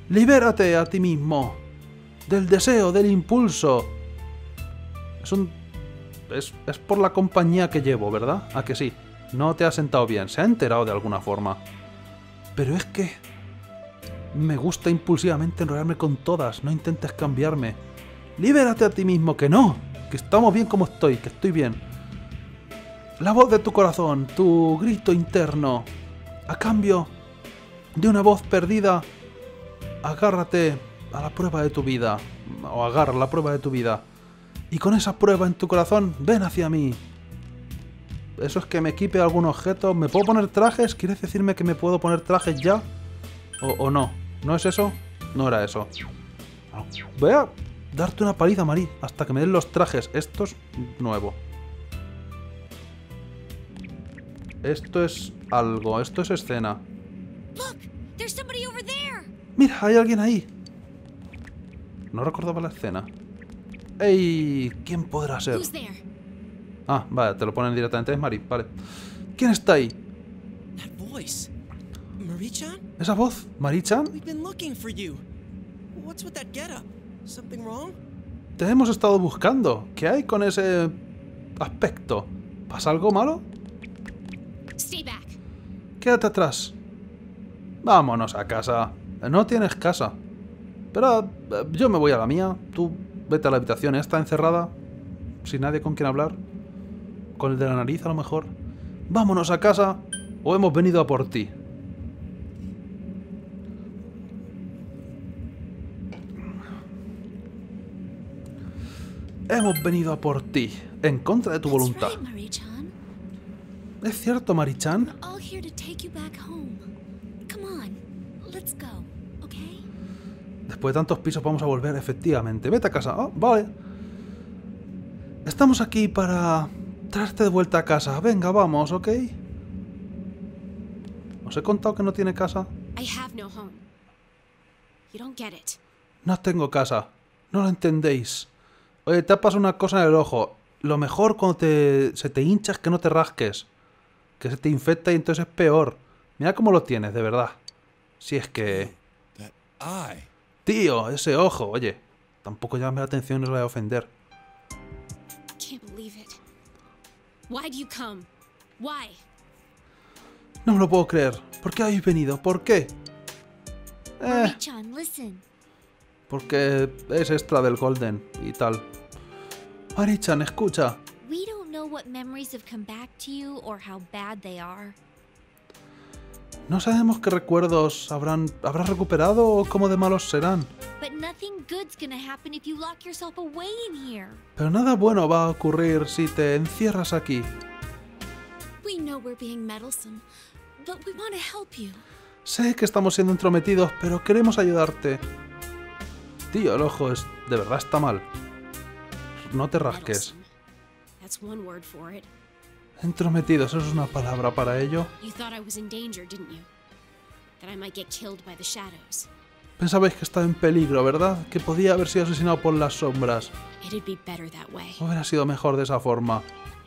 Libérate a ti mismo. Del deseo, del impulso. Es por la compañía que llevo, ¿verdad? ¿A que sí? No te ha sentado bien. Se ha enterado de alguna forma. Pero es que... me gusta impulsivamente enrollarme con todas. No intentes cambiarme. Libérate a ti mismo. Que no. Que estamos bien como estoy. Que estoy bien. La voz de tu corazón. Tu grito interno. A cambio de una voz perdida, agárrate a la prueba de tu vida. O agarra la prueba de tu vida. Y con esa prueba en tu corazón, ven hacia mí. Eso es que me equipe algún objeto. ¿Me puedo poner trajes? ¿Quieres decirme que me puedo poner trajes ya? ¿O no? ¿No es eso? No era eso. Voy a darte una paliza, Marí, hasta que me den los trajes. Esto es nuevo. Esto es algo. Esto es escena. Mira, hay alguien ahí. No recordaba la escena. ¡Ey! ¿Quién podrá ser? Ah, vale, te lo ponen directamente. Es Mari, vale. ¿Quién está ahí? ¿Esa voz? ¿Mari-chan? Te hemos estado buscando. ¿Qué hay con ese aspecto? ¿Pasa algo malo? Quédate atrás. Vámonos a casa. No tienes casa. Pero yo me voy a la mía. Tú vete a la habitación. Está encerrada. Sin nadie con quien hablar. Con el de la nariz a lo mejor. Vámonos a casa. O hemos venido a por ti. Hemos venido a por ti. En contra de tu voluntad. ¿Es cierto, Mari-chan? Después de tantos pisos vamos a volver, efectivamente. Vete a casa. Oh, vale. Estamos aquí para traerte de vuelta a casa. Venga, vamos, ¿ok? ¿Os he contado que no tiene casa? No tengo casa. No lo entendéis. Oye, te ha pasado una cosa en el ojo. Lo mejor cuando se te hincha es que no te rasques. Que se te infecta y entonces es peor. Mira cómo lo tienes, de verdad. Si es que... Tío, ese ojo, oye. Tampoco llame la atención, no os voy a ofender. No me lo puedo creer. ¿Por qué habéis venido? ¿Por qué? Porque es extra del Golden y tal. Mari-chan, escucha. No sabemos qué recuerdos habrás recuperado o cómo de malos serán. Pero nada bueno va a ocurrir si te encierras aquí. Sé que estamos siendo entrometidos, pero queremos ayudarte. Tío, el ojo es... de verdad está mal. No te rasques. Entrometidos, ¿eso es una palabra para ello? Pensabais que estaba en peligro, ¿verdad? Que podía haber sido asesinado por las sombras. Hubiera sido mejor de esa forma.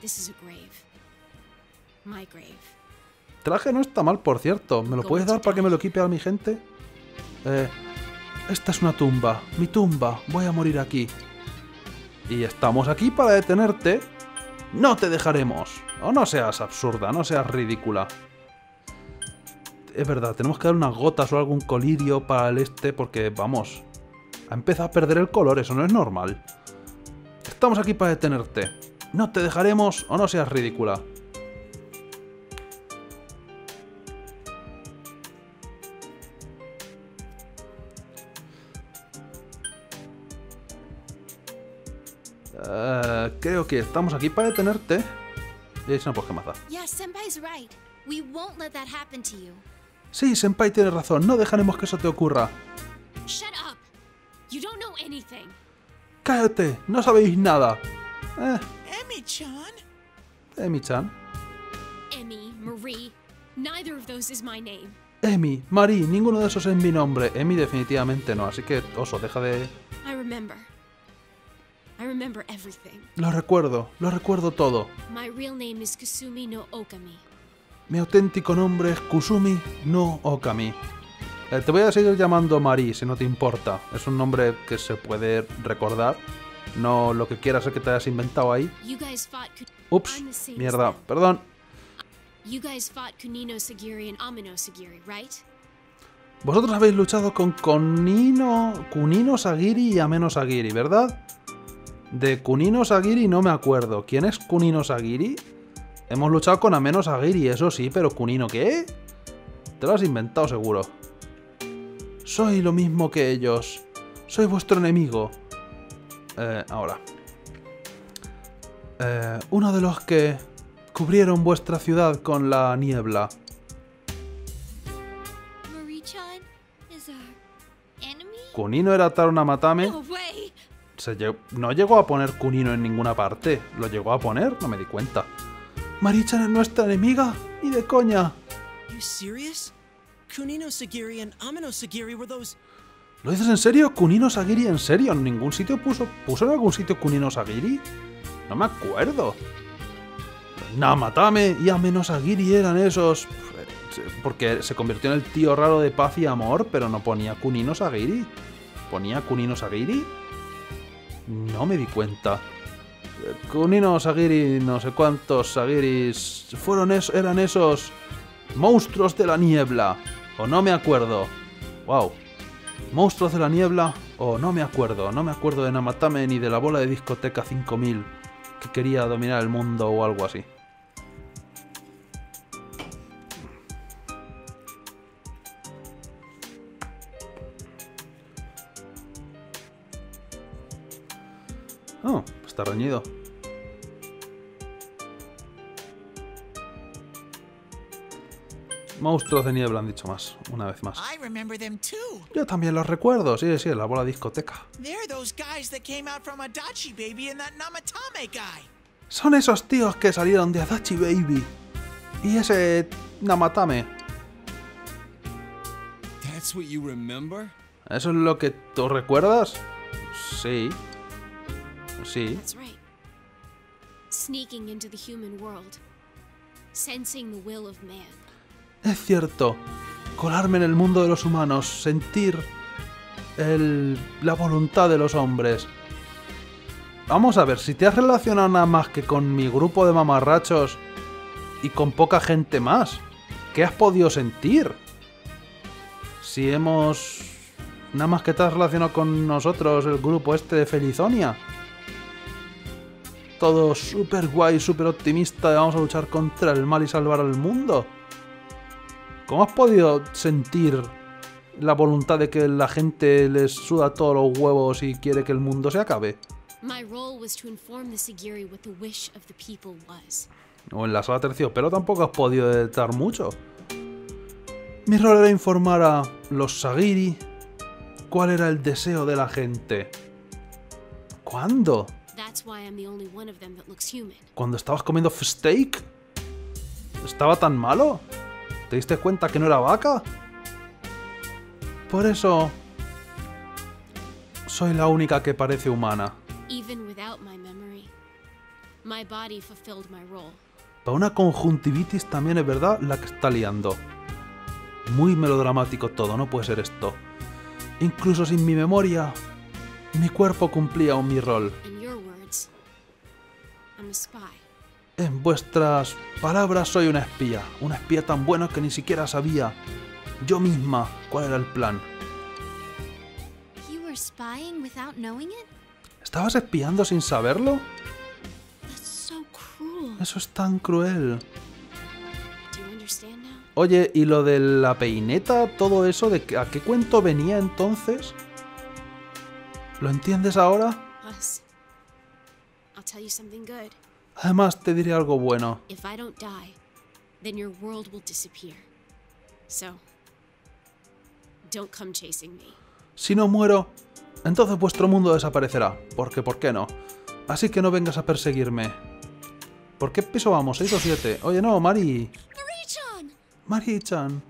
Traje no está mal, por cierto. ¿Me lo puedes dar para que me lo equipe a mi gente? Esta es una tumba. Mi tumba. Voy a morir aquí. Y estamos aquí para detenerte. ¡No te dejaremos! O no seas absurda, no seas ridícula. Es verdad, tenemos que dar unas gotas o algún colirio para el porque, vamos, ha empezado a perder el color, eso no es normal. Estamos aquí para detenerte. No te dejaremos o no seas ridícula. Creo que estamos aquí para detenerte. Y si no, pues qué más da. Sí, Senpai tiene razón. No dejaremos que eso te ocurra. ¡Cállate! No sabéis nada. Emi-chan. Emi-chan. Emi, Emi, Mari, ninguno de esos es mi nombre. Emi definitivamente no, así que, oso, deja de... Lo recuerdo todo. Mi auténtico nombre es Kusumi no Okami. Te voy a seguir llamando Mari, si no te importa. Es un nombre que se puede recordar. No lo que quieras es que te hayas inventado ahí. Ups, mierda, perdón. Vosotros habéis luchado con Kunino Sagiri y Ameno Sagiri, ¿verdad? De Kunino Sagiri no me acuerdo. ¿Quién es Kunino Sagiri? Hemos luchado con Ameno Sagiri, eso sí, pero ¿Kunino qué? Te lo has inventado seguro. Soy lo mismo que ellos. Soy vuestro enemigo. Ahora. Uno de los que cubrieron vuestra ciudad con la niebla. ¿Kunino era Taruna Matame? No llegó a poner Kunino en ninguna parte. ¿Lo llegó a poner? No me di cuenta. ¿Mari-chan es nuestra enemiga? ¡Ni de coña! ¿Lo dices en serio? ¿Kunino Sagiri en serio? ¿En ningún sitio puso en algún sitio Kunino Sagiri? No me acuerdo. Namatame y Ameno Sagiri eran esos... Porque se convirtió en el tío raro de paz y amor, pero no ponía Kunino Sagiri. ¿Ponía Kunino Sagiri? No me di cuenta. Kunino Sagiri, no sé cuántos Sagiris... eran esos... monstruos de la niebla. O no me acuerdo. Wow. Monstruos de la niebla. O no me acuerdo. No me acuerdo de Namatame ni de la bola de discoteca 5000 que quería dominar el mundo o algo así. Oh, está reñido. Monstruos de niebla han dicho más, una vez más. Yo también los recuerdo, sí, sí, la bola discoteca. Son esos tíos que salieron de Adachi Baby. Y ese Namatame. ¿Eso es lo que tú recuerdas? Sí. Sí. Es cierto. Colarme en el mundo de los humanos, sentir la voluntad de los hombres. Vamos a ver, si te has relacionado nada más que con mi grupo de mamarrachos y con poca gente más, ¿qué has podido sentir? Si hemos... Nada más que te has relacionado con nosotros, el grupo este de Felizonia. Todo súper guay, súper optimista, vamos a luchar contra el mal y salvar al mundo. ¿Cómo has podido sentir la voluntad de que la gente les suda todos los huevos y quiere que el mundo se acabe? O en la sala terciopelo tampoco has podido detectar mucho. Mi rol era informar a los Sagiri cuál era el deseo de la gente. ¿Cuándo? ¿Cuando estabas comiendo steak? ¿Estaba tan malo? ¿Te diste cuenta que no era vaca? Por eso... soy la única que parece humana. Para una conjuntivitis también es verdad la que está liando. Muy melodramático todo, no puede ser esto. Incluso sin mi memoria, mi cuerpo cumplía mi rol. En vuestras palabras soy una espía tan buena que ni siquiera sabía yo misma cuál era el plan. ¿Estabas espiando sin saberlo? Eso es tan cruel. Oye, ¿y lo de la peineta, todo eso, de a qué cuento venía entonces? ¿Lo entiendes ahora? Además, te diré algo bueno. Si no muero, entonces vuestro mundo desaparecerá. Porque, ¿por qué no? Así que no vengas a perseguirme. ¿Por qué piso vamos? ¿6 o 7? Oye, no, Mari. Mari-chan.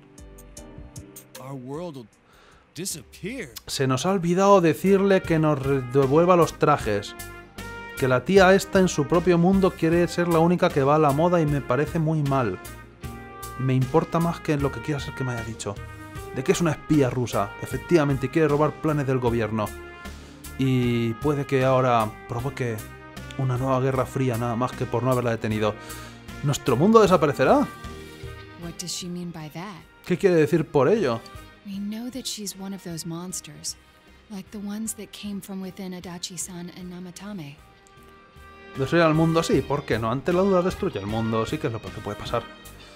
Se nos ha olvidado decirle que nos devuelva los trajes. Que la tía esta en su propio mundo quiere ser la única que va a la moda y me parece muy mal. Me importa más que lo que quiera ser que me haya dicho. de que es una espía rusa, efectivamente, y quiere robar planes del gobierno. Y puede que ahora provoque una nueva guerra fría, nada más que por no haberla detenido. ¿Nuestro mundo desaparecerá? What does she mean by that? ¿Qué quiere decir por ello? We know that she's one of those monsters, like the ones that came from within Adachi-san and Namatame. Destruir al mundo, sí, ¿por qué no? Ante la duda destruye el mundo, sí que es lo peor que puede pasar.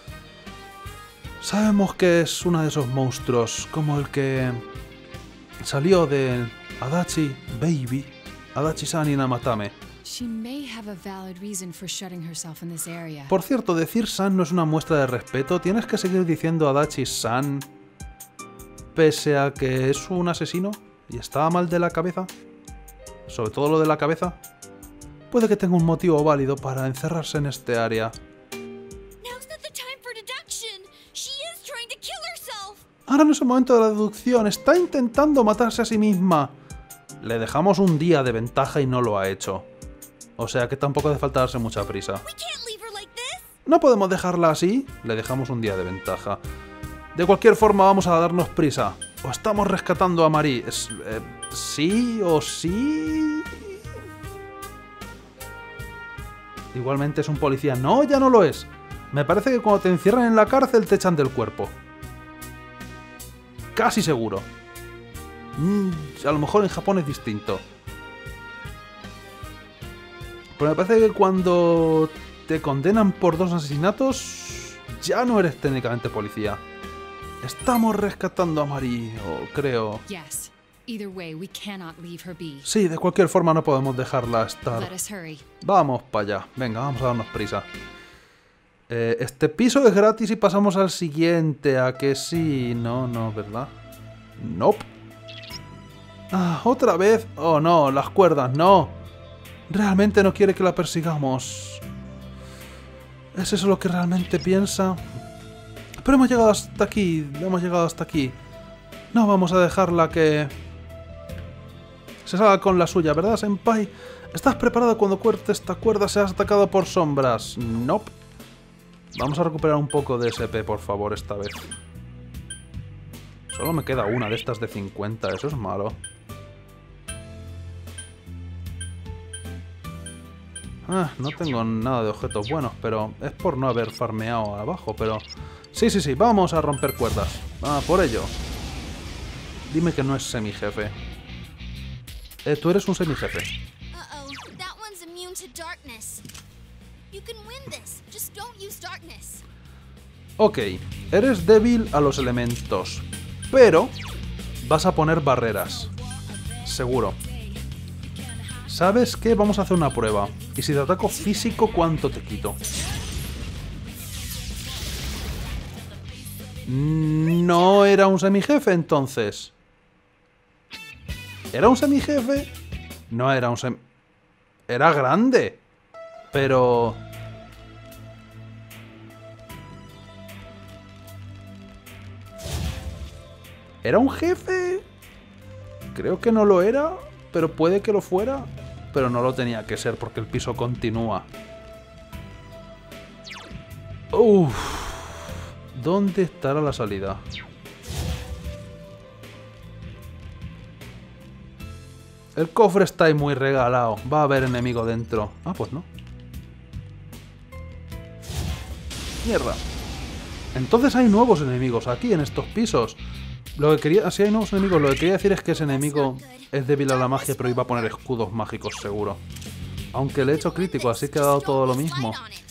Sabemos que es uno de esos monstruos, como el que salió de Adachi Baby, Adachi-san y Namatame. She may have a valid reason for shutting herself in this area. Por cierto, decir San no es una muestra de respeto, tienes que seguir diciendo Adachi-san, pese a que es un asesino y está mal de la cabeza, sobre todo lo de la cabeza. Puede que tenga un motivo válido para encerrarse en este área. Ahora no es el momento de la deducción, está intentando matarse a sí misma. Le dejamos un día de ventaja y no lo ha hecho. O sea que tampoco hace falta darse mucha prisa. No podemos dejarla así, le dejamos un día de ventaja. De cualquier forma vamos a darnos prisa. O estamos rescatando a Marie. ¿Sí o sí? Igualmente es un policía. No, ya no lo es. Me parece que cuando te encierran en la cárcel te echan del cuerpo. Casi seguro. A lo mejor en Japón es distinto. Pero me parece que cuando te condenan por 2 asesinatos, ya no eres técnicamente policía. Estamos rescatando a Marie, creo. Yes. Either way, we cannot leave her be. Sí, de cualquier forma no podemos dejarla estar. Let us hurry. Vamos para allá. Venga, vamos a darnos prisa. Este piso es gratis y pasamos al siguiente. ¿A que sí? No, ¿verdad? Nope. Ah, ¿otra vez? Oh, no, las cuerdas, no. Realmente no quiere que la persigamos. ¿Es eso lo que realmente piensa? Pero hemos llegado hasta aquí. No vamos a dejarla que se salga con la suya, ¿verdad, senpai? ¿Estás preparado cuando corte esta cuerda seas atacado por sombras? Nope. Vamos a recuperar un poco de SP, por favor, esta vez. Solo me queda una de estas de 50, eso es malo. No tengo nada de objetos buenos, pero es por no haber farmeado abajo, pero... Sí, vamos a romper cuerdas. Por ello. Dime que no es semijefe. Tú eres un semijefe. Ok, eres débil a los elementos, pero vas a poner barreras. Seguro. ¿Sabes qué? Vamos a hacer una prueba. Y si te ataco físico, ¿cuánto te quito? No era un semijefe, entonces. ¿Era un semijefe? No era un semijefe. Era grande. Pero... ¿era un jefe? Creo que no lo era, pero puede que lo fuera. Pero no lo tenía que ser porque el piso continúa. Uff. ¿Dónde estará la salida? El cofre está ahí muy regalado. Va a haber enemigo dentro. Pues no. Mierda. Entonces hay nuevos enemigos aquí en estos pisos. Lo que quería... Si hay nuevos enemigos, lo que quería decir es que ese enemigo es débil a la magia, pero iba a poner escudos mágicos seguro. Aunque le he hecho crítico, así que ha dado todo lo mismo.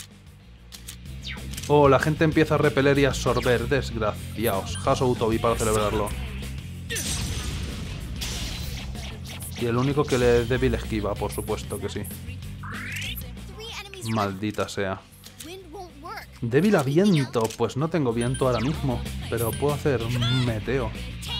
Oh, la gente empieza a repeler y a absorber. Desgraciados. Haso Utobi para celebrarlo. Y el único que le es débil esquiva, por supuesto que sí. Maldita sea. Débil a viento. Pues no tengo viento ahora mismo. Pero puedo hacer un meteo.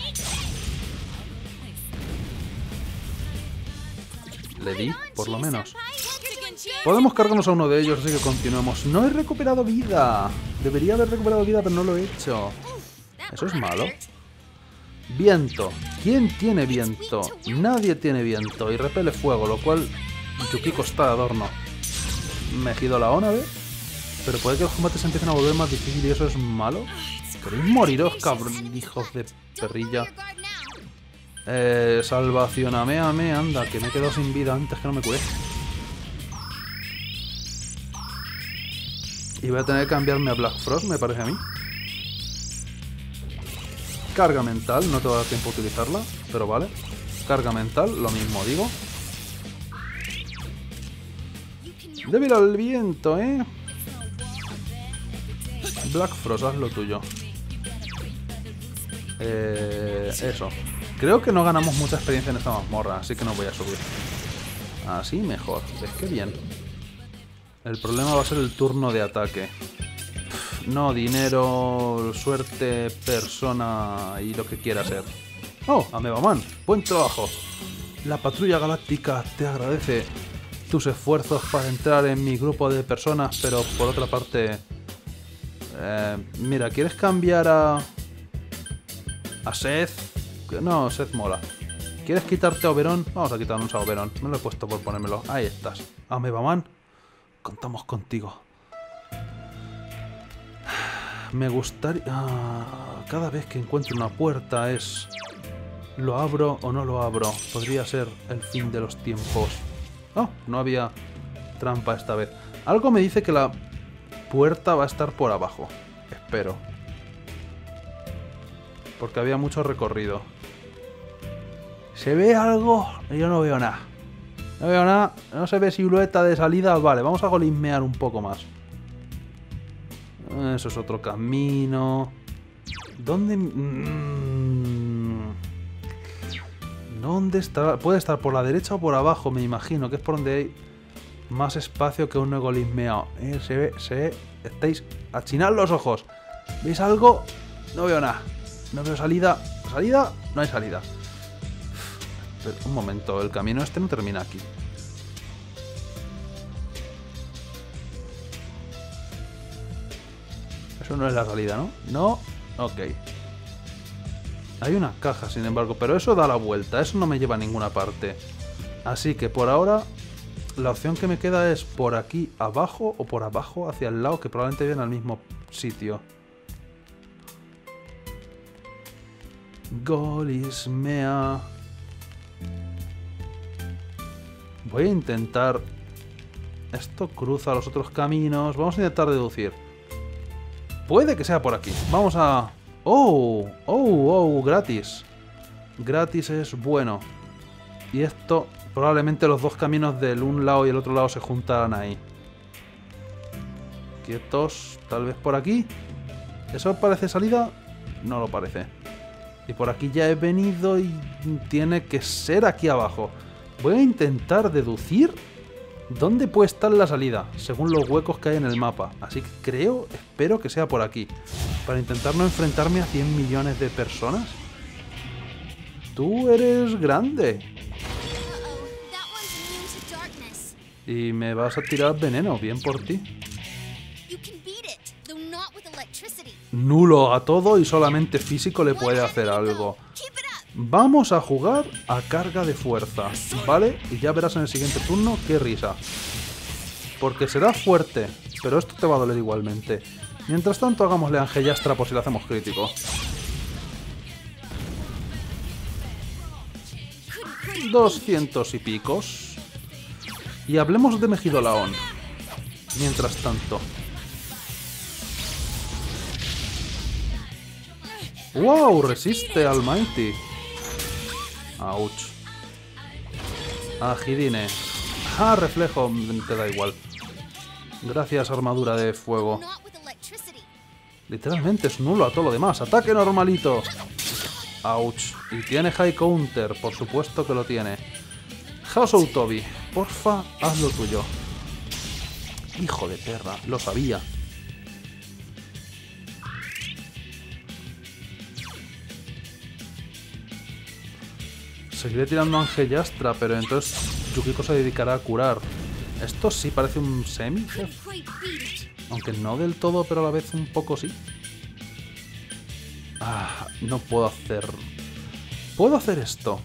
Le di, por lo menos. Podemos cargarnos a uno de ellos, así que continuemos. No he recuperado vida. Debería haber recuperado vida, pero no lo he hecho. Eso es malo. Viento. ¿Quién tiene viento? Nadie tiene viento. Y repele fuego, lo cual Yukiko está de adorno. Me he gido la Onabe. Pero puede que los combates se empiecen a volver más difíciles y eso es malo. ¿Queréis moriros, cabrón, hijos de perrilla? Salvacionameame, anda, que me he quedado sin vida antes que no me curé. Y voy a tener que cambiarme a Black Frost, me parece a mí. Carga mental, no te va a dar tiempo a utilizarla, pero vale. Carga mental, lo mismo digo. Débil al viento, ¿eh? Black Frost, haz lo tuyo. Eso. Creo que no ganamos mucha experiencia en esta mazmorra, así que no voy a subir. Así mejor. ¿Ves qué bien? El problema va a ser el turno de ataque. No, dinero, suerte, persona y lo que quiera ser. ¡Oh, Amebaman! ¡Buen trabajo! La Patrulla Galáctica te agradece tus esfuerzos para entrar en mi grupo de personas, pero por otra parte... mira, ¿quieres cambiar a Seth? No, Seth mola. ¿Quieres quitarte a Oberon? Vamos a quitarnos a Oberon. Me lo he puesto por ponérmelo. Ahí estás. Amebaman, contamos contigo. Me gustaría... cada vez que encuentro una puerta es... ¿lo abro o no lo abro? Podría ser el fin de los tiempos. Oh, no había trampa esta vez. Algo me dice que la puerta va a estar por abajo. Espero. Porque había mucho recorrido. ¿Se ve algo? Yo no veo nada. No veo nada. No se ve silueta de salida. Vale, vamos a golismear un poco más. Eso es otro camino. ¿Dónde? ¿Dónde está? Puede estar por la derecha o por abajo, me imagino. Que es por donde hay más espacio que un golismeado. Se ve. Estáis... achinad los ojos. ¿Veis algo? No veo nada. No veo salida. ¿Salida? No hay salida. Pero, un momento, el camino este no termina aquí. Eso no es la salida, ¿no? No. Ok. Hay una caja, sin embargo, pero eso da la vuelta. Eso no me lleva a ninguna parte. Así que por ahora, la opción que me queda es por aquí abajo o por abajo hacia el lado, que probablemente viene al mismo sitio. Golismea. Voy a intentar... esto cruza los otros caminos. Vamos a intentar deducir. Puede que sea por aquí. Vamos a... ¡Oh! Gratis. Gratis es bueno. Y esto... probablemente los dos caminos del un lado y el otro lado se juntarán ahí. Quietos. Tal vez por aquí. ¿Eso parece salida? No lo parece. Y por aquí ya he venido y tiene que ser aquí abajo. Voy a intentar deducir dónde puede estar la salida, según los huecos que hay en el mapa. Así que espero que sea por aquí. Para intentar no enfrentarme a 100 millones de personas. Tú eres grande. Y me vas a tirar veneno, bien por ti. Nulo a todo y solamente físico le puede hacer algo. Vamos a jugar a carga de fuerza, ¿vale? Y ya verás en el siguiente turno qué risa. Porque será fuerte, pero esto te va a doler igualmente. Mientras tanto, hagámosle Angellastra por si le hacemos crítico. 200 y picos. Y hablemos de Mejidolaón. Mientras tanto. ¡Wow! Resiste Almighty. Ouch. Agidine. ¡Ah! Reflejo. Te da igual. Gracias, armadura de fuego. Literalmente es nulo a todo lo demás. ¡Ataque normalito! Ouch. Y tiene high counter. Por supuesto que lo tiene. Housou Toby. Porfa, haz lo tuyo. Hijo de perra. Lo sabía. Seguiré tirando Angellastra, pero entonces Yukiko se dedicará a curar. Esto sí parece un semi. Aunque no del todo, pero a la vez un poco sí. Ah, no puedo hacer... ¿Puedo hacer esto?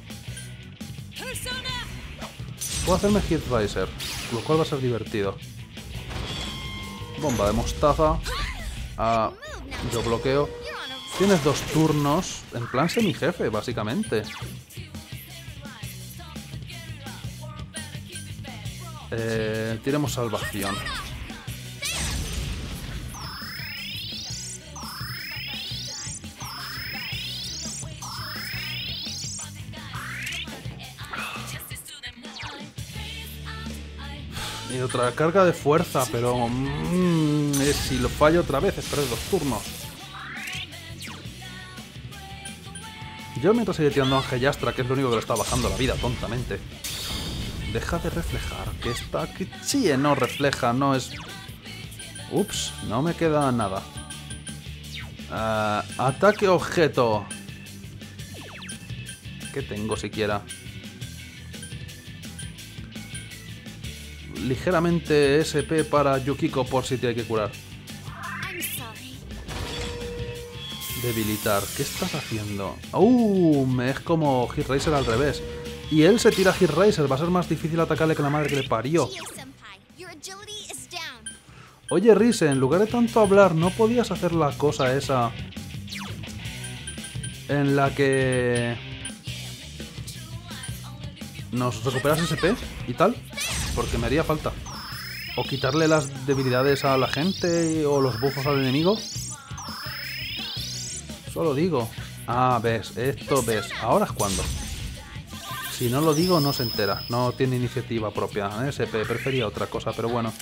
Puedo hacerme Hit Riser, lo cual va a ser divertido. Bomba de mostaza. Ah, yo bloqueo. Tienes 2 turnos, en plan semi-jefe, básicamente. Tiremos salvación. Y otra carga de fuerza, pero... si lo fallo otra vez, es perder 2 turnos. Yo mientras sigue tirando a Ángel Yastra, que es lo único que le está bajando la vida, tontamente. Deja de reflejar, que está aquí... Sí, no refleja, no es... Ups, no me queda nada. Ataque objeto. ¿Qué tengo siquiera? Ligeramente SP para Yukiko por si tiene que curar. Debilitar. ¿Qué estás haciendo? Es como Hit Racer al revés. Y él se tira Hit Racer. Va a ser más difícil atacarle que la madre que le parió. Oye, Rise, en lugar de tanto hablar, ¿no podías hacer la cosa esa en la que nos recuperas SP y tal? Porque me haría falta. O quitarle las debilidades a la gente o los buffos al enemigo. Solo digo. Ah, ves, esto ves. Ahora es cuando. Si no lo digo, no se entera. No tiene iniciativa propia. SP, prefería otra cosa, pero bueno.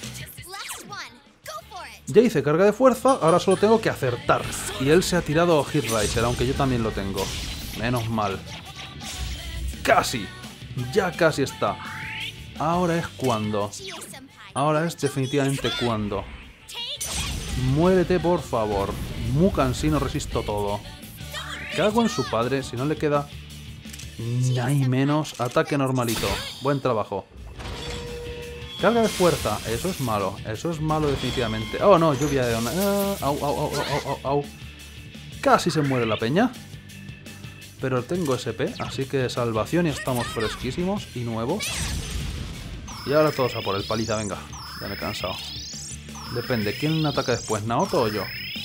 Ya hice carga de fuerza, ahora solo tengo que acertar. Y él se ha tirado Hit Racer, aunque yo también lo tengo. Menos mal. ¡Casi! Ya casi está. Ahora es cuando. Ahora es definitivamente cuando. Muérete, por favor. Muy cansino, resisto todo. Me cago en su padre, si no le queda ni menos. Ataque normalito. Buen trabajo. Carga de fuerza. Eso es malo. Eso es malo definitivamente. Oh, no, lluvia de onda. Au. Casi se muere la peña. Pero tengo SP, así que salvación y estamos fresquísimos y nuevos. Y ahora todos a por el paliza, venga. Ya me he cansado. Depende, ¿quién ataca después? ¿Naoto o yo?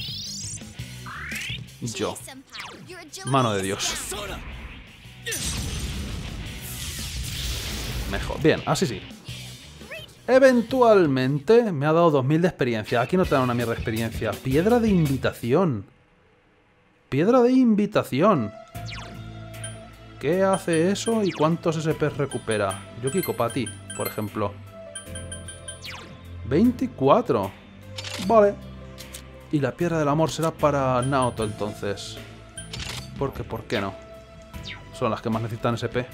Yo. Mano de Dios. Mejor. Bien, así sí. Eventualmente me ha dado 2000 de experiencia. Aquí no te dan una mierda de experiencia. Piedra de invitación. Piedra de invitación. ¿Qué hace eso y cuántos SP recupera? Yukiko, para ti, por ejemplo. 24. Vale. Y la piedra del amor será para Naoto entonces. Porque, ¿por qué no? Son las que más necesitan SP.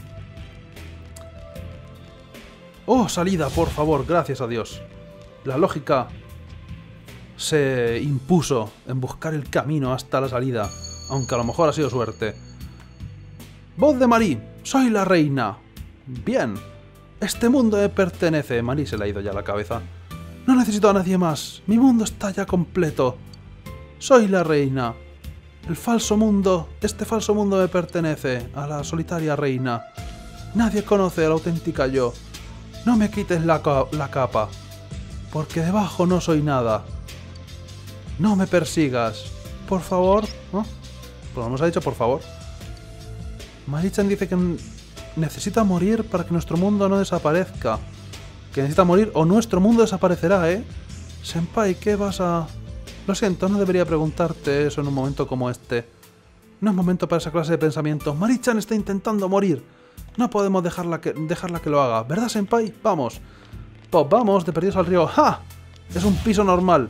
¡Oh, salida, por favor! Gracias a Dios. La lógica se impuso en buscar el camino hasta la salida. Aunque a lo mejor ha sido suerte. Voz de Marie. Soy la reina. Bien. Este mundo me pertenece. Marie se le ha ido ya la cabeza. No necesito a nadie más. Mi mundo está ya completo. Soy la reina. El falso mundo. Este falso mundo me pertenece. A la solitaria reina. Nadie conoce a la auténtica yo. No me quites la capa. Porque debajo no soy nada. No me persigas. Por favor. ¿No? Pues nos ha dicho por favor. Marie-chan dice que necesita morir para que nuestro mundo no desaparezca. Que necesita morir o nuestro mundo desaparecerá, ¿eh? Senpai, ¿qué vas a...? Lo siento, no debería preguntarte eso en un momento como este. No es momento para esa clase de pensamientos. Marie-chan está intentando morir. No podemos dejarla que lo haga. ¿Verdad, senpai? Vamos. Pues vamos, de perdidos al río. ¡Ja! Es un piso normal.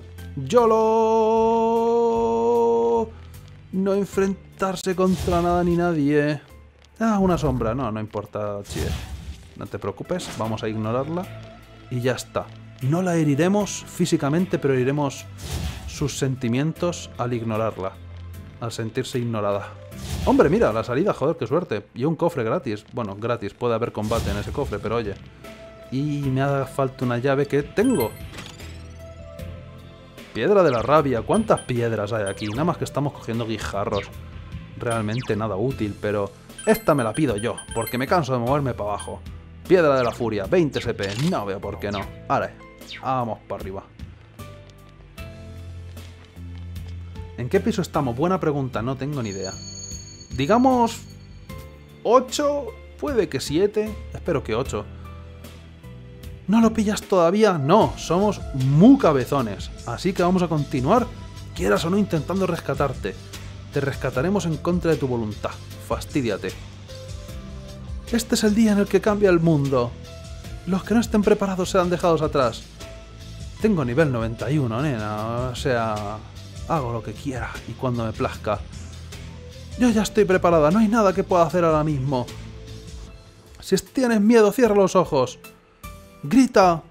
YOLO. No enfrentarse contra nada ni nadie. Ah, una sombra. No importa, chie. No te preocupes, vamos a ignorarla. Y ya está. No la heriremos físicamente, pero heriremos sus sentimientos al ignorarla. Al sentirse ignorada. Hombre, mira, la salida, joder, qué suerte. Y un cofre gratis. Bueno, gratis, puede haber combate en ese cofre, pero oye. Y me hace falta una llave que tengo. Piedra de la rabia. ¿Cuántas piedras hay aquí? Nada más que estamos cogiendo guijarros. Realmente nada útil, pero... esta me la pido yo, porque me canso de moverme para abajo. Piedra de la furia, 20 SP. No veo por qué no. Ahora, vamos para arriba. ¿En qué piso estamos? Buena pregunta, no tengo ni idea. Digamos... 8, puede que 7, espero que 8. ¿No lo pillas todavía? No, somos muy cabezones. Así que vamos a continuar, quieras o no, intentando rescatarte. Te rescataremos en contra de tu voluntad. Fastídiate. Este es el día en el que cambia el mundo. Los que no estén preparados serán dejados atrás. Tengo nivel 91, nena. O sea, hago lo que quiera y cuando me plazca. Yo ya estoy preparada, no hay nada que pueda hacer ahora mismo. Si tienes miedo, cierra los ojos. Grita.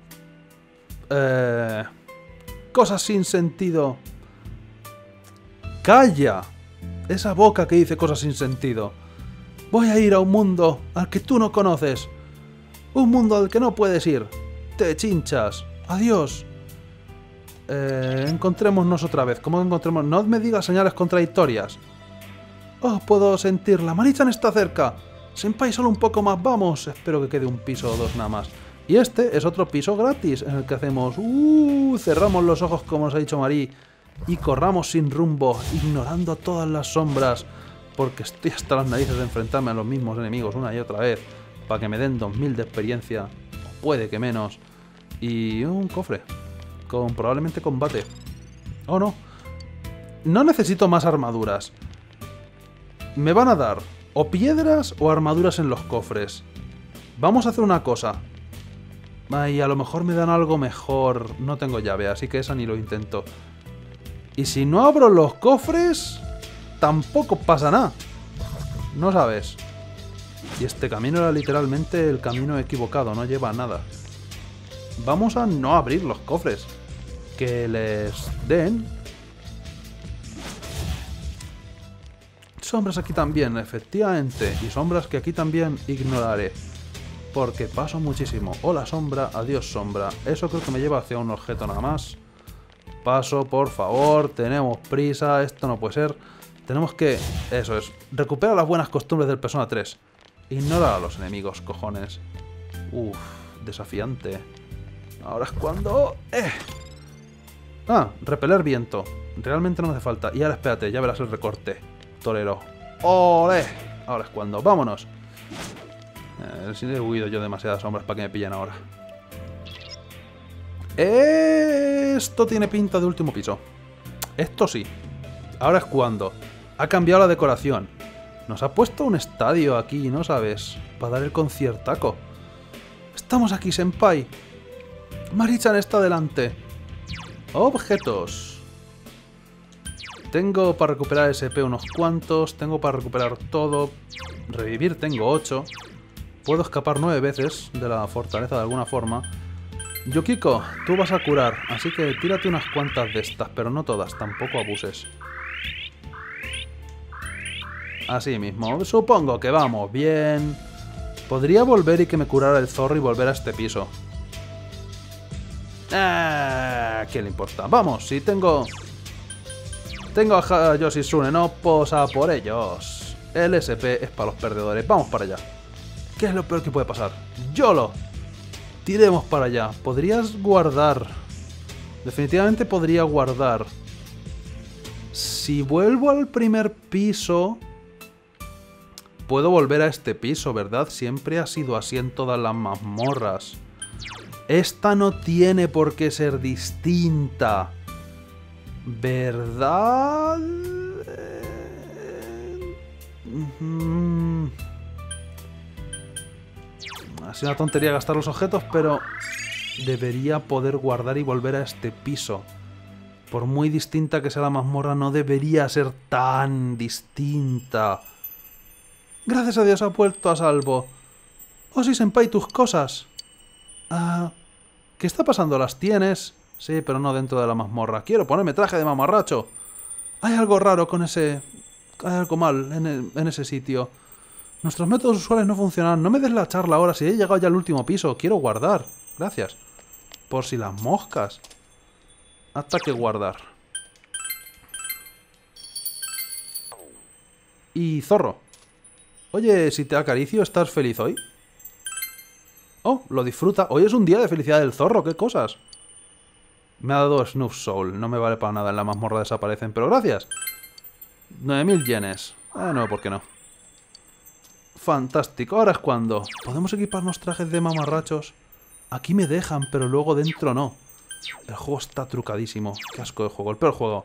Cosas sin sentido. ¡Calla! Esa boca que dice cosas sin sentido. Voy a ir a un mundo al que tú no conoces. Un mundo al que no puedes ir. Te chinchas. Adiós. Encontrémonos otra vez. ¿Cómo encontremos? No me digas señales contradictorias. Oh, puedo sentirla. Marichan está cerca. Senpai, solo un poco más. Vamos. Espero que quede un piso o dos nada más. Y este es otro piso gratis en el que hacemos... cerramos los ojos como nos ha dicho Marí. Y corramos sin rumbo, ignorando todas las sombras. Porque estoy hasta las narices de enfrentarme a los mismos enemigos una y otra vez. Para que me den 2000 de experiencia. O puede que menos. Y un cofre. Con probablemente combate. Oh, no. No necesito más armaduras. Me van a dar o piedras o armaduras en los cofres. Vamos a hacer una cosa. Ay, a lo mejor me dan algo mejor. No tengo llave, así que esa ni lo intento. Y si no abro los cofres, tampoco pasa nada. No sabes. Y este camino era literalmente el camino equivocado, no lleva a nada. Vamos a no abrir los cofres. Que les den... Sombras aquí también, efectivamente. Y sombras que aquí también ignoraré. Porque paso muchísimo. Hola sombra, adiós sombra. Eso creo que me lleva hacia un objeto nada más. Paso, por favor. Tenemos prisa. Esto no puede ser. Tenemos que... Eso es. Recuperar las buenas costumbres del Persona 3. Ignorar a los enemigos, cojones. Uff, desafiante. Ahora es cuando... Ah, repeler viento. Realmente no me hace falta. Y ahora espérate, ya verás el recorte. Torero. ¡Ole! Ahora es cuando. ¡Vámonos! Si he huido yo demasiadas sombras para que me pillen ahora. Esto tiene pinta de último piso. Esto sí. Ahora es cuando. Ha cambiado la decoración. Nos ha puesto un estadio aquí, ¿no sabes? Para dar el conciertaco. Estamos aquí, senpai. Marichan está delante. Objetos. Tengo para recuperar SP unos cuantos. Tengo para recuperar todo. Revivir tengo 8. Puedo escapar 9 veces de la fortaleza de alguna forma. Yukiko, tú vas a curar. Así que tírate unas cuantas de estas. Pero no todas, tampoco abuses. Así mismo. Supongo que vamos bien. Podría volver y que me curara el zorro y volver a este piso. ¿Qué le importa? Vamos, si tengo... Tengo a Yoshitsune, no posa por ellos. El SP es para los perdedores. Vamos para allá. ¿Qué es lo peor que puede pasar? ¡YOLO! Tiremos para allá. ¿Podrías guardar? Definitivamente podría guardar. Si vuelvo al primer piso... Puedo volver a este piso, ¿verdad? Siempre ha sido así en todas las mazmorras. Esta no tiene por qué ser distinta. ¿Verdad? Ha sido una tontería gastar los objetos, pero debería poder guardar y volver a este piso. Por muy distinta que sea la mazmorra, no debería ser tan distinta. Gracias a Dios ha vuelto a salvo. Oh, sí, senpai, tus cosas. ¿Qué está pasando? ¿Las tienes? Sí, pero no dentro de la mazmorra. Quiero ponerme traje de mamarracho. Hay algo raro con ese... Hay algo mal en ese sitio. Nuestros métodos usuales no funcionan. No me des la charla ahora. Si he llegado ya al último piso. Quiero guardar. Gracias. Por si las moscas. Hasta que guardar. Y zorro. Oye, si te acaricio, ¿estás feliz hoy? Oh, lo disfruta. Hoy es un día de felicidad del zorro. ¿Qué cosas? Me ha dado Snuff Soul. No me vale para nada. En la mazmorra desaparecen. Pero gracias. 9000 yenes. No, ¿por qué no? Fantástico. Ahora es cuando. ¿Podemos equiparnos trajes de mamarrachos? Aquí me dejan, pero luego dentro no. El juego está trucadísimo. Qué asco de juego. El peor juego.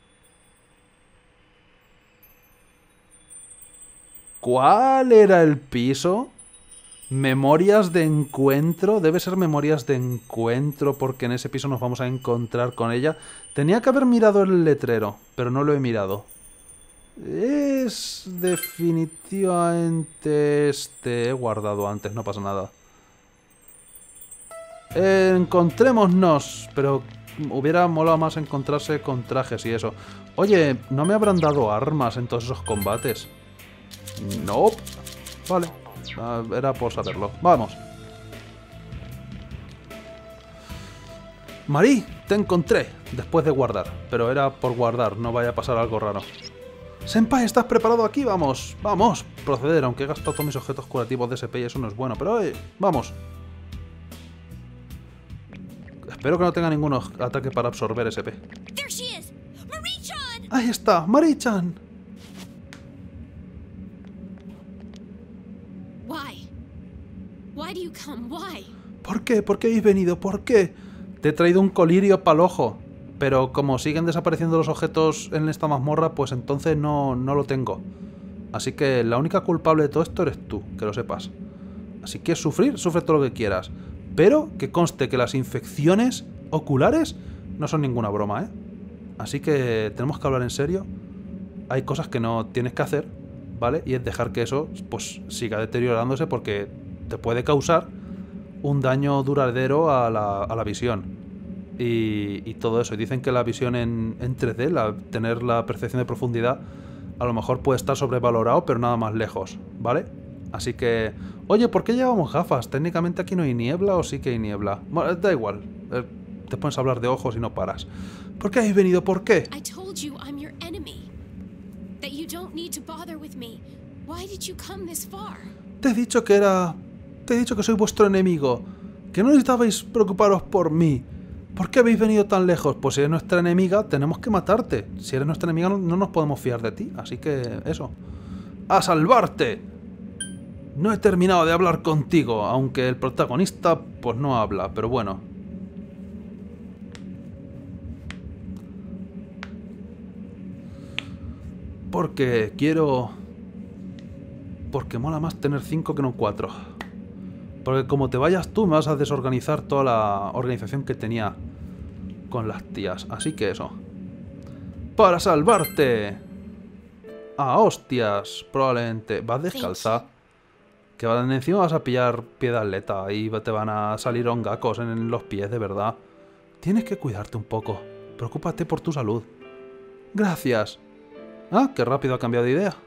¿Cuál era el piso? Memorias de encuentro. Debe ser memorias de encuentro porque en ese piso nos vamos a encontrar con ella. Tenía que haber mirado el letrero, pero no lo he mirado. Es definitivamente este. He guardado antes, no pasa nada. Encontrémonos. Pero hubiera molado más encontrarse con trajes y eso. Oye, ¿no me habrán dado armas en todos esos combates? No. Vale. Era por saberlo. Vamos. Marí, te encontré. Después de guardar. Pero era por guardar. No vaya a pasar algo raro. Senpai, ¿estás preparado aquí? Vamos. Vamos. Proceder. Aunque he gastado todos mis objetos curativos de SP y eso no es bueno. Pero vamos. Espero que no tenga ningún ataque para absorber SP. Ahí está. Marí-chan. ¿Por qué? ¿Por qué habéis venido? ¿Por qué? Te he traído un colirio para el ojo. Pero como siguen desapareciendo los objetos en esta mazmorra, pues entonces no lo tengo. Así que la única culpable de todo esto eres tú, que lo sepas. Así que sufre todo lo que quieras. Pero que conste que las infecciones oculares no son ninguna broma, ¿eh? Así que tenemos que hablar en serio. Hay cosas que no tienes que hacer, ¿vale? Y es dejar que eso pues siga deteriorándose porque te puede causar un daño duradero a la visión. Y todo eso. Y dicen que la visión en 3D, tener la percepción de profundidad, a lo mejor puede estar sobrevalorado, pero nada más lejos, ¿vale? Así que... Oye, ¿por qué llevamos gafas? Técnicamente aquí no hay niebla o sí que hay niebla. Bueno, da igual. Te pones a hablar de ojos y no paras. ¿Por qué habéis venido? ¿Por qué? Te he dicho que era... Te he dicho que soy vuestro enemigo. Que no necesitabais preocuparos por mí. ¿Por qué habéis venido tan lejos? Pues si eres nuestra enemiga, tenemos que matarte. Si eres nuestra enemiga, no nos podemos fiar de ti. Así que eso. ¡A salvarte! No he terminado de hablar contigo, aunque el protagonista pues no habla, pero bueno. Porque quiero... Porque mola más tener 5 que no 4. Porque como te vayas tú, me vas a desorganizar toda la organización que tenía con las tías. Así que eso. ¡Para salvarte! ¡A hostias! Probablemente. ¿Vas descalza? Que encima vas a pillar pie de atleta y te van a salir hongacos en los pies, de verdad. Tienes que cuidarte un poco. Preocúpate por tu salud. Gracias. Ah, qué rápido ha cambiado de idea.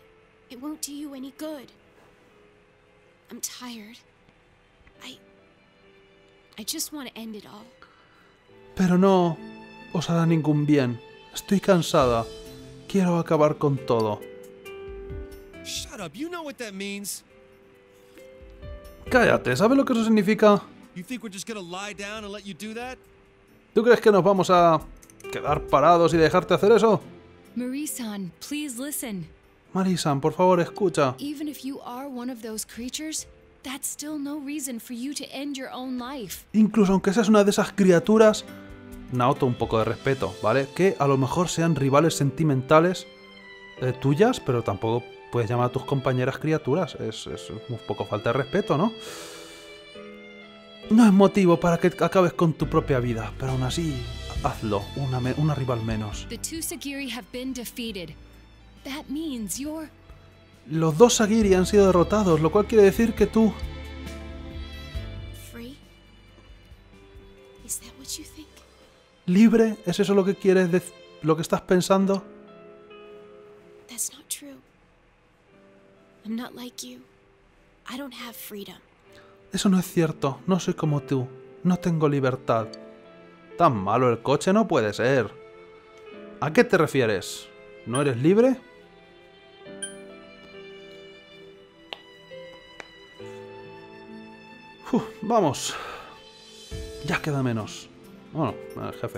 Pero no os hará ningún bien. Estoy cansada. Quiero acabar con todo. Shut up, you know what that means. Cállate, ¿sabes lo que eso significa? You think we're just gonna lie down and let you do that? ¿Tú crees que nos vamos a quedar parados y dejarte hacer eso? Marie-san, please listen. Marie-san, por favor, escucha. Even if you are one of those creatures, that's still no reason for you to end your own life. Incluso aunque seas una de esas criaturas, Naoto, un poco de respeto, ¿vale? Que a lo mejor sean rivales sentimentales tuyas, pero tampoco puedes llamar a tus compañeras criaturas. Es un poco falta de respeto, ¿no? No es motivo para que acabes con tu propia vida, pero aún así, hazlo, una rival menos. The two Sagiri have been defeated. That means you're... Los dos Sagiri han sido derrotados, lo cual quiere decir que tú... free? Is that what you think? ¿Libre? ¿Es eso lo que quieres lo que estás pensando? That's not true. I'm not like you. I don't have freedom. Eso no es cierto. No soy como tú. No tengo libertad. Tan malo el coche no puede ser. ¿A qué te refieres? ¿No eres libre? Vamos. Ya queda menos. Bueno, el jefe.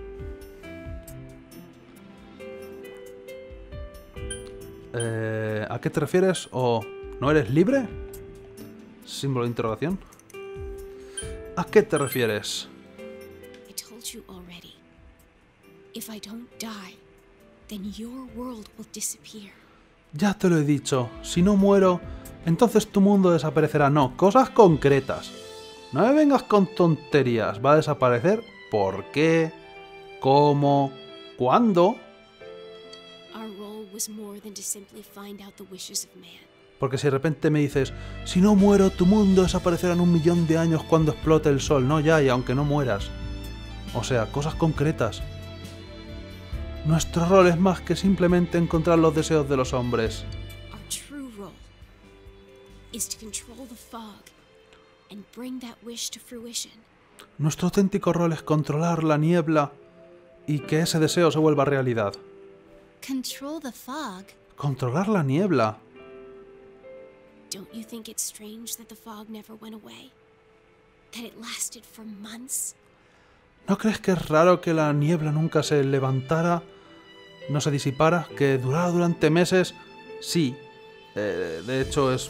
¿A qué te refieres? ¿O no eres libre? Símbolo de interrogación. ¿A qué te refieres? I told you already. If I don't die, then your world will disappear. Ya te lo he dicho. Si no muero, entonces tu mundo desaparecerá. No, cosas concretas. No me vengas con tonterías. ¿Va a desaparecer? ¿Por qué? ¿Cómo? ¿Cuándo? Our role was more than to simply find out the wishes of man. Porque si de repente me dices, si no muero, tu mundo desaparecerá en 1.000.000 de años cuando explote el sol. No, ya, y aunque no mueras. O sea, cosas concretas. Nuestro rol es más que simplemente encontrar los deseos de los hombres. Our true role is to control the fog and bring that wish to fruition. Nuestro auténtico rol es controlar la niebla y que ese deseo se vuelva realidad. Control the fog? Controlar la niebla. Don't you think it's strange that the fog never went away? That it lasted for months? ¿No crees que es raro que la niebla nunca se levantara, no se disipara, que durara durante meses? Sí, de hecho es...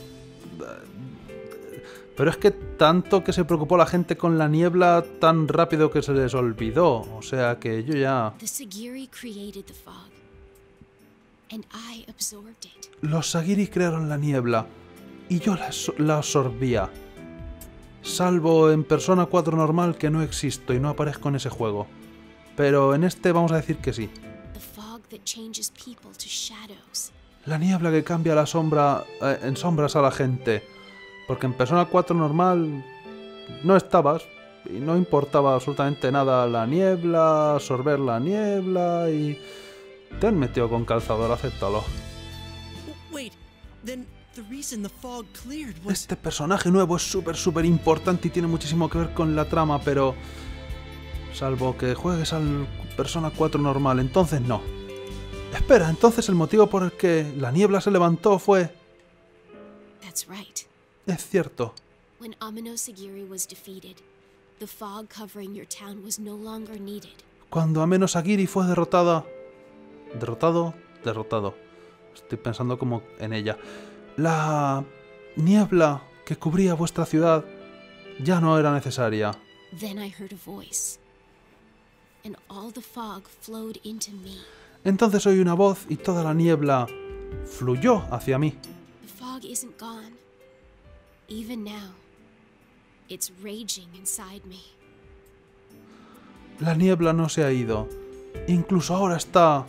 Pero es que tanto que se preocupó la gente con la niebla tan rápido que se les olvidó. O sea que yo ya... The Sagiri created the fog, and I absorbed it. Los Sagiri crearon la niebla y yo la absorbía. Salvo en Persona 4 normal, que no existo y no aparezco en ese juego. Pero en este vamos a decir que sí. The fog that changes people to shadows. La niebla que cambia la sombra en sombras a la gente. Porque en Persona 4 normal no estabas y no importaba absolutamente nada la niebla, absorber la niebla y... Te han metido con calzador, acéptalo. Wait, then the reason the fog cleared was... Este personaje nuevo es súper importante y tiene muchísimo que ver con la trama, pero... Salvo que juegues al Persona 4 normal, entonces no. Espera, entonces el motivo por el que la niebla se levantó fue... That's right. Es cierto. When Amino Sagiri was defeated, the fog covering your town was no longer needed. Cuando Ameno Sagiri fue derrotada... Derrotado. Estoy pensando como en ella. La niebla que cubría vuestra ciudad ya no era necesaria. Then I heard a voice, and all the fog flowed into me. Entonces oí una voz y toda la niebla fluyó hacia mí. The fog isn't gone. Even now, it's raging inside me. La niebla no se ha ido. Incluso ahora está...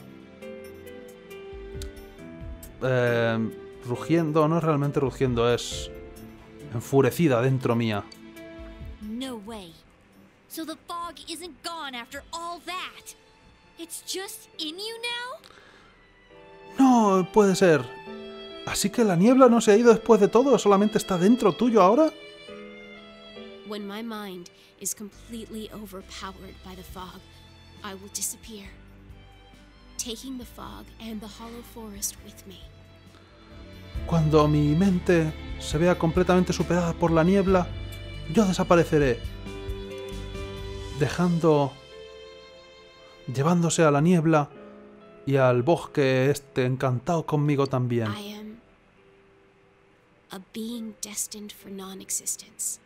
rugiendo, no es realmente rugiendo, es... enfurecida dentro mía. No way. So the fog isn't gone after all that. It's just in you now? No, puede ser. ¿Así que la niebla no se ha ido después de todo? ¿Solamente está dentro tuyo ahora? When my mind is completely overpowered by the fog, I will disappear, taking the fog and the hollow forest with me. Cuando mi mente se vea completamente superada por la niebla, yo desapareceré, llevándose a la niebla y al bosque este encantado conmigo también. I am a being destined for non-existence.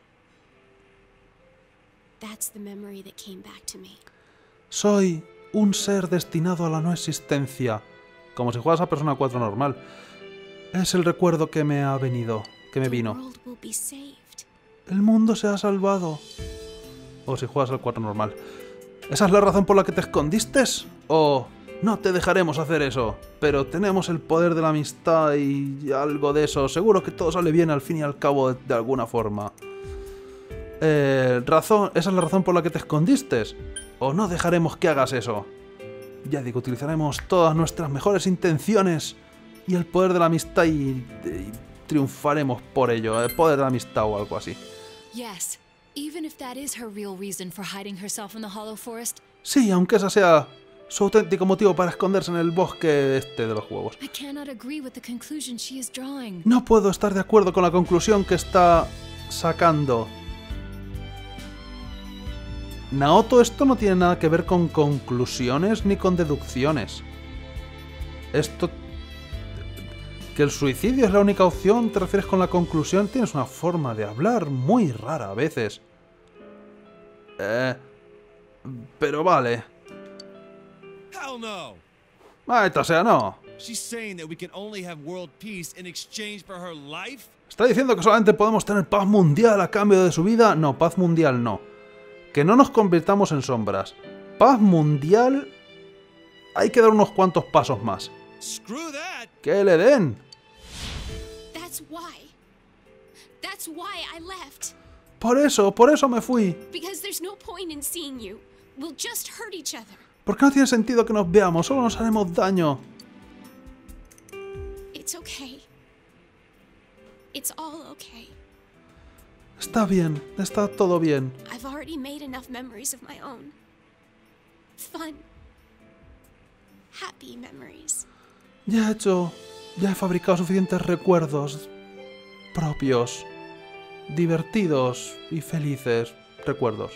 That's the memory that came back to me. Soy un ser destinado a la no existencia, como si juegas a Persona 4 normal. Es el recuerdo que me ha venido, que me The vino. world will be saved. El mundo se ha salvado. O si juegas al 4 normal. ¿Esa es la razón por la que te escondiste? ¿O no te dejaremos hacer eso? Pero tenemos el poder de la amistad y algo de eso. Seguro que todo sale bien al fin y al cabo de alguna forma. ¿Esa es la razón por la que te escondiste? ¿O no dejaremos que hagas eso? Ya digo, utilizaremos todas nuestras mejores intenciones y el poder de la amistad y triunfaremos por ello. El poder de la amistad o algo así. Yes, even if that is her real reason for hiding herself in the Hollow Forest. Sí, aunque ese sea su auténtico motivo para esconderse en el bosque este de los huevos. I cannot agree with the conclusion she is drawing. No puedo estar de acuerdo con la conclusión que está sacando. Naoto, esto no tiene nada que ver con conclusiones ni con deducciones. Esto... ¿Que el suicidio es la única opción? ¿Te refieres con la conclusión? Tienes una forma de hablar muy rara a veces. Pero vale. Hell no. Maldita sea, no. She's saying that we can only have world peace in exchange for her life? ¿Está diciendo que solamente podemos tener paz mundial a cambio de su vida? No, paz mundial no. Que no nos convirtamos en sombras. Paz mundial... Hay que dar unos cuantos pasos más. Screw that. ¡Que le den! That's why I left. Por eso me fui. Because there's no point in seeing you. We'll just hurt each other. Porque no tiene sentido que nos veamos, solo nos haremos daño. It's okay. It's all okay. Está bien, está todo bien. I've already made enough memories of my own. Fun. Happy memories. Ya he fabricado suficientes recuerdos propios, divertidos y felices recuerdos.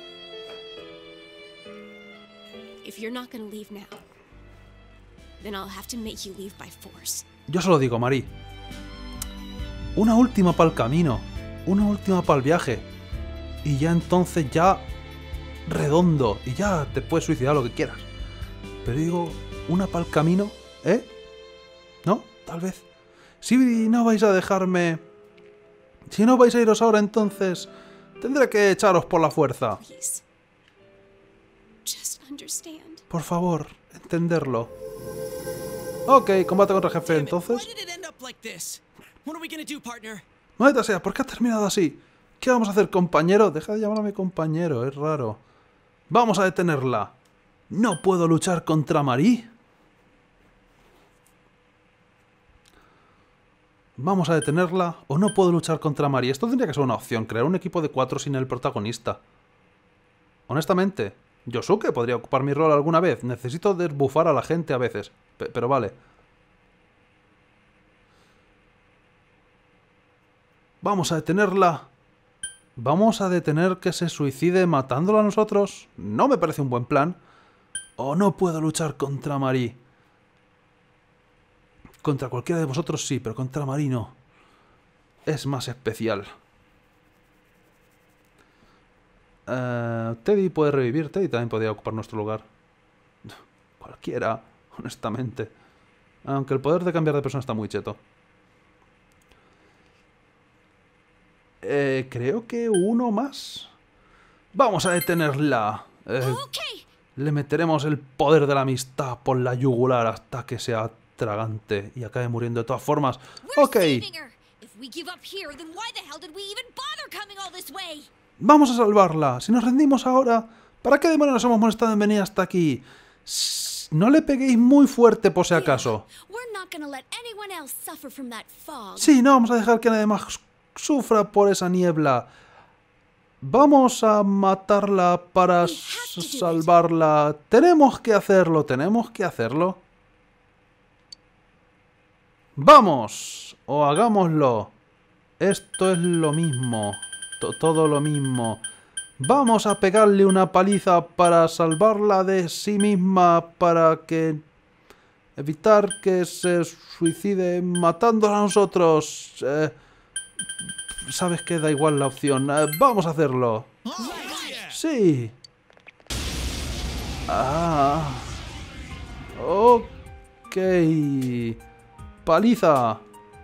If you're not gonna leave now, then I'll have to make you leave by force. Yo solo digo, Marie. Una última para el camino, una última para el viaje. Y ya entonces ya redondo. Y ya te puedes suicidar lo que quieras. Pero digo, una para el camino, ¿eh? ¿No? Tal vez. Si no vais a dejarme... Si no vais a iros ahora, entonces tendré que echaros por la fuerza. Please. Just understand. Por favor, entenderlo. Ok, combate contra jefe, Why entonces. did it end up like this? What are we gonna do, partner? Maldita sea, ¿por qué ha terminado así? ¿Qué vamos a hacer, compañero? Deja de llamarme compañero, es raro. Vamos a detenerla. ¿No puedo luchar contra Marie? Vamos a detenerla o no puedo luchar contra Marie. Esto tendría que ser una opción, crear un equipo de 4 sin el protagonista. Honestamente, Yosuke podría ocupar mi rol alguna vez. Necesito desbufar a la gente a veces. Pero vale. Vamos a detenerla. ¿Vamos a detener que se suicide matándola a nosotros? No me parece un buen plan. O no puedo luchar contra Marie. Contra cualquiera de vosotros sí, pero contra Marie no. Es más especial. Teddy puede revivir. Teddy también podría ocupar nuestro lugar. Cualquiera, honestamente. Aunque el poder de cambiar de persona está muy cheto. Creo que uno más. Vamos a detenerla. Okay. Le meteremos el poder de la amistad por la yugular hasta que sea tragante y acabe muriendo de todas formas. We're Ok. saving her. If we give up here, then why the hell did we even bother coming all this way? Vamos a salvarla. Si nos rendimos ahora, ¿para qué demonios nos hemos molestado en venir hasta aquí? No le peguéis muy fuerte por si acaso. We're not gonna let anyone else suffer from that fog. Sí, no vamos a dejar que nadie más sufra por esa niebla. Vamos a matarla para salvarla. Tenemos que hacerlo, tenemos que hacerlo. ¡Vamos! O hagámoslo. Esto es lo mismo. Todo lo mismo. Vamos a pegarle una paliza para salvarla de sí misma, para que... evitar que se suicide matándola a nosotros. ¿Sabes qué? Da igual la opción. Vamos a hacerlo. Sí. Ah. Ok. Paliza.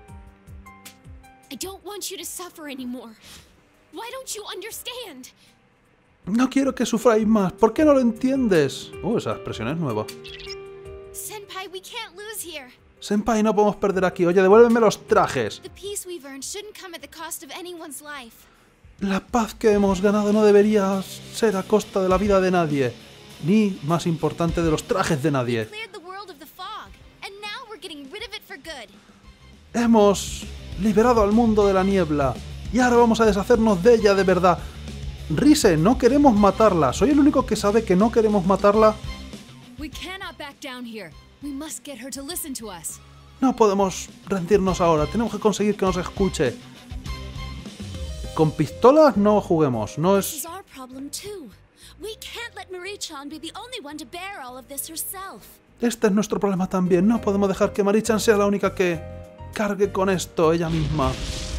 I don't want you to suffer anymore. Why don't you understand? No quiero que sufráis más. ¿Por qué no lo entiendes? Esa expresión es nueva. Senpai, we can't lose here. Senpai, no podemos perder aquí. Oye, devuélveme los trajes. The peace we've earned shouldn't come at the cost of anyone's life. La paz que hemos ganado no debería ser a costa de la vida de nadie. Ni, más importante, de los trajes de nadie. Cleared the world of the fog, and now we're getting rid of it for good. Hemos liberado al mundo de la niebla. Y ahora vamos a deshacernos de ella de verdad. Rise, no queremos matarla. ¿Soy el único que sabe que no queremos matarla? We cannot back down here. We must get her to listen to us. No podemos rendirnos ahora. Tenemos que conseguir que nos escuche. Con pistolas no juguemos. No This is es... our problem too. We can't let Marie-chan be the only one to bear all of this herself. Este es nuestro problema también. No podemos dejar que Marie-chan sea la única que cargue con esto ella misma.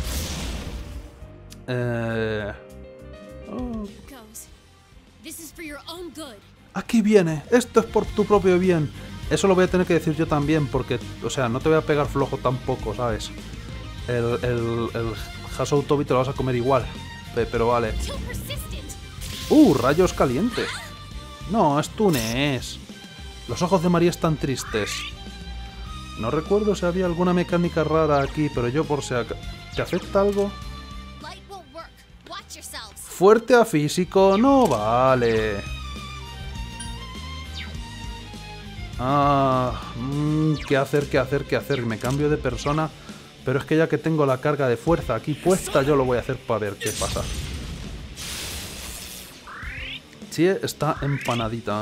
Goes. This is for your own good. Aquí viene. Esto es por tu propio bien. Eso lo voy a tener que decir yo también, porque, o sea, no te voy a pegar flojo tampoco, ¿sabes? El Hasou Tobi te lo vas a comer igual. Pero vale. Too persistent. Rayos calientes. No, es tunés. Los ojos de María están tristes. No recuerdo si había alguna mecánica rara aquí, pero yo por si acaso... ¿Te afecta algo? Light won't work. Watch yourselves. Fuerte a físico, no vale. ¿Qué hacer? Me cambio de persona, pero es que ya que tengo la carga de fuerza aquí puesta, yo lo voy a hacer para ver qué pasa. Chie está empanadita.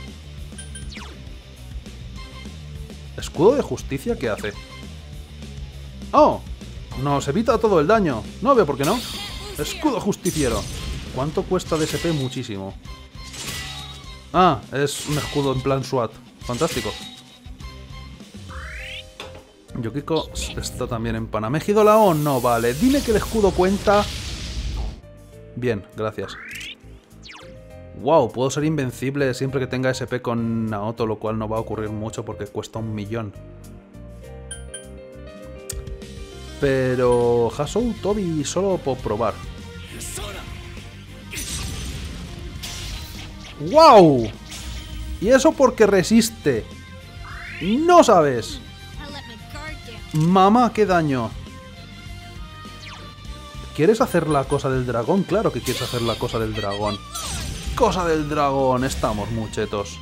¿Escudo de justicia qué hace? ¡Oh! Nos evita todo el daño. No veo por qué no. Escudo justiciero. ¿Cuánto cuesta de SP? Muchísimo. Es un escudo en plan SWAT. Fantástico. Yukiko está también en pana. ¿Me he gido la O? No, vale. Dime que el escudo cuenta. Bien, gracias. Wow, puedo ser invencible siempre que tenga SP con Naoto, lo cual no va a ocurrir mucho porque cuesta 1.000.000. Pero Hasou Tobi solo por probar. ¡Wow! Y eso porque resiste. No sabes. I let my guard down. Mamá, qué daño. ¿Quieres hacer la cosa del dragón? Claro que quieres hacer la cosa del dragón. Cosa del dragón, estamos muy chetos.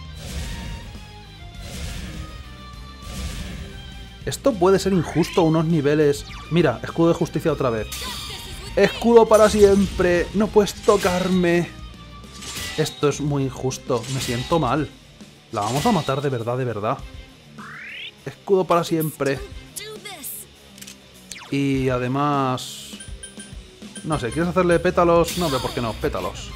Esto puede ser injusto a unos niveles... Mira, escudo de justicia otra vez. Escudo para siempre. No puedes tocarme. Esto es muy injusto. Me siento mal. La vamos a matar de verdad, de verdad. Escudo para siempre. Do this. Y además... No sé, ¿quieres hacerle pétalos? No veo por qué no, pétalos.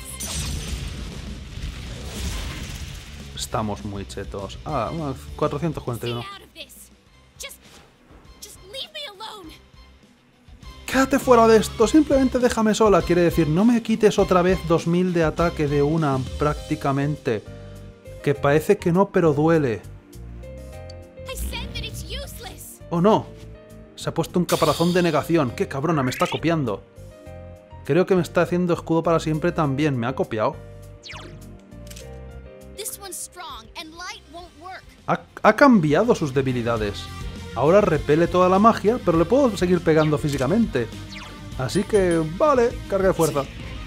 Estamos muy chetos. 441. Stay out of this. Just leave me alone. Quédate fuera de esto, simplemente déjame sola. Quiere decir, no me quites otra vez 2000 de ataque de una, prácticamente. Que parece que no, pero duele. I said that it's useless. ¡Oh no! Se ha puesto un caparazón de negación. ¡Qué cabrona! Me está copiando. Creo que me está haciendo escudo para siempre también. ¿Me ha copiado? This one's strong and light won't work. Ha cambiado sus debilidades. Ahora repele toda la magia, pero le puedo seguir pegando físicamente. Así que, vale, carga de fuerza.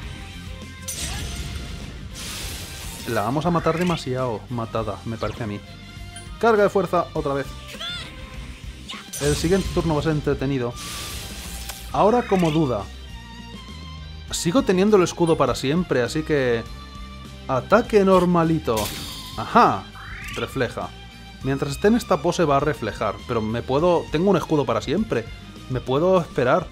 La vamos a matar demasiado matada, me parece a mí. Carga de fuerza, otra vez. El siguiente turno va a ser entretenido. Ahora como duda. Sigo teniendo el escudo para siempre, así que... Ataque normalito. Ajá, refleja. Mientras esté en esta pose va a reflejar, pero me puedo... Tengo un escudo para siempre. Me puedo esperar.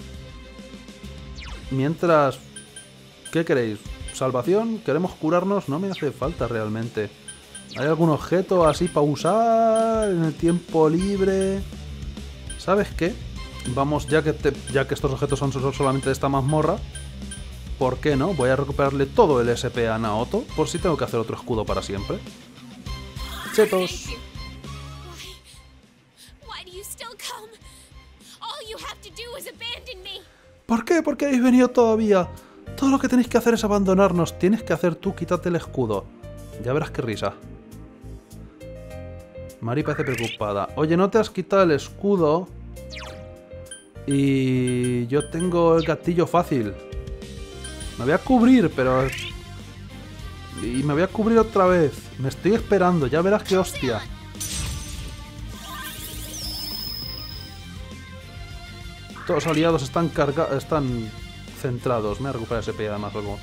Mientras... ¿Qué queréis? ¿Salvación? ¿Queremos curarnos? No me hace falta realmente. ¿Hay algún objeto así para usar en el tiempo libre? ¿Sabes qué? Vamos, ya que estos objetos son solamente de esta mazmorra, ¿por qué no? Voy a recuperarle todo el SP a Naoto, por si tengo que hacer otro escudo para siempre. Chetos. Why do you still come? All you have to do is abandon me. ¿Por qué? ¿Por qué habéis venido todavía? Todo lo que tenéis que hacer es abandonarnos. Tienes que hacer tú, quítate el escudo. Ya verás qué risa. Mari parece preocupada. Oye, no te has quitado el escudo. Y yo tengo el gatillo fácil. Me voy a cubrir, pero... Y me voy a cubrir otra vez. Me estoy esperando, ya verás qué hostia. Todos los aliados están están centrados. Me voy a recuperar SP además luego.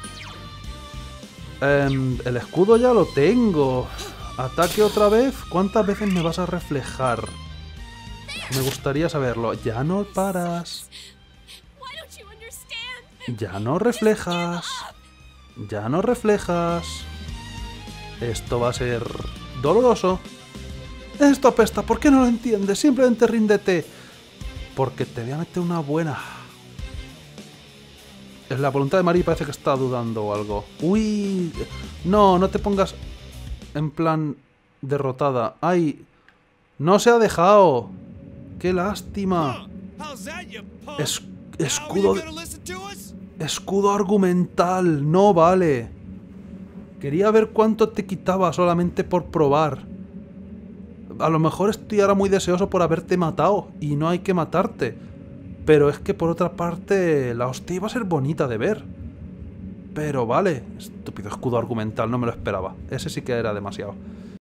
El escudo ya lo tengo. Ataque otra vez. ¿Cuántas veces me vas a reflejar? Me gustaría saberlo. Ya no paras. Why don't you understand? Ya no reflejas. Ya no reflejas. Esto va a ser doloroso. Esto apesta, ¿por qué no lo entiendes? Simplemente ríndete. Porque te voy a meter una buena. Es la voluntad de Marie, parece que está dudando o algo. Uy, no, no te pongas en plan derrotada. Ay, no se ha dejado. Qué lástima. How's that, you punk? Escudo, Now you gonna listen to us? escudo argumental, no vale. Quería ver cuánto te quitaba solamente por probar. A lo mejor estoy ahora muy deseoso por haberte matado y no hay que matarte. Pero es que por otra parte la hostia iba a ser bonita de ver. Pero vale, estúpido escudo argumental, no me lo esperaba. Ese sí que era demasiado.